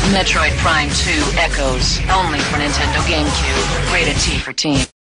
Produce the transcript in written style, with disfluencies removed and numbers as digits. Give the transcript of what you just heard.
Metroid Prime 2 Echoes, only for Nintendo GameCube. Rated T for teen.